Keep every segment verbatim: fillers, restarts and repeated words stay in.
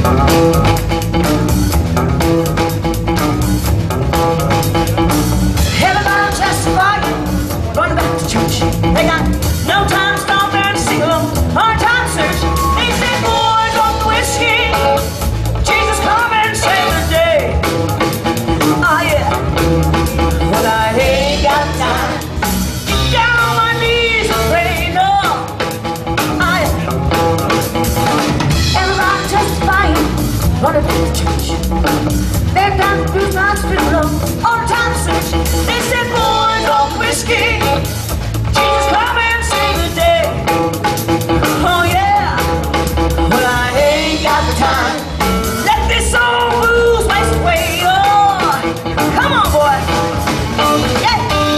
Everybody testifying, running back to church. They got no time to stop and sing along. Hard time search. They said, boys, on the whiskey. Jesus, come and save the day. Oh yeah, but I ain't got time. Get down on my knees and pray, no. Oh yeah. Everybody testifying, running back to church. They've got the blues, not spit along. Hard time search. They said, boys, on the whiskey. Jesus, come and save the day. Oh yeah, but I ain't got the time. Let this old blues waste away. Oh, come on, boy. Yeah.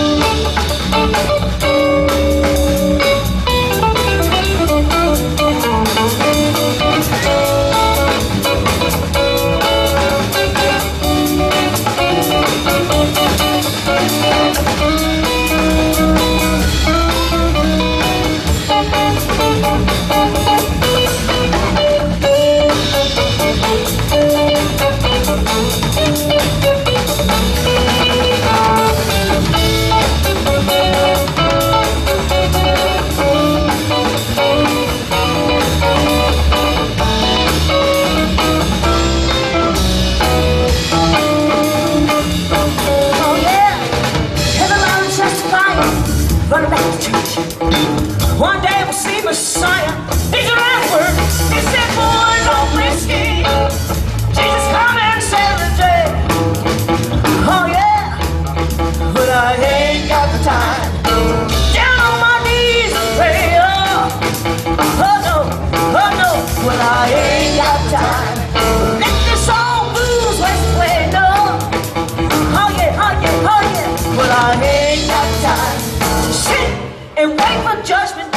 Running back to church. One day we'll see Messiah. He's a rapper. He said, boys, on whiskey. Jesus, come and save the day. Oh yeah, but I ain't got the time. Down on my knees and pray. Oh, oh no, oh no, but I ain't got time. Let this old blues waste away. No, oh yeah, oh yeah, oh yeah, but I ain't got time. Sit and wait for judgment.